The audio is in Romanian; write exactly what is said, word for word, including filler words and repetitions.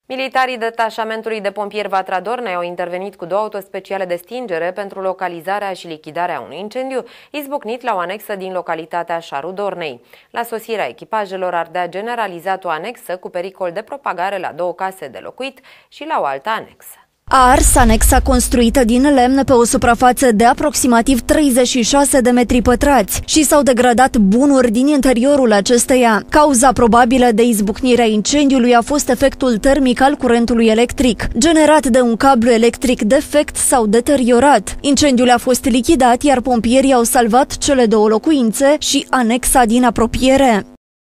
Militarii detașamentului de pompieri Vatra Dornei au intervenit cu două autospeciale de stingere pentru localizarea și lichidarea unui incendiu izbucnit la o anexă din localitatea Șarul Dornei. La sosirea echipajelor ardea generalizat o anexă cu pericol de propagare la două case de locuit și la o altă anexă. A ars anexa construită din lemn pe o suprafață de aproximativ treizeci și șase de metri pătrați și s-au degradat bunuri din interiorul acesteia. Cauza probabilă de izbucnirea incendiului a fost efectul termic al curentului electric, generat de un cablu electric defect sau deteriorat. Incendiul a fost lichidat, iar pompierii au salvat cele două locuințe și anexa din apropiere.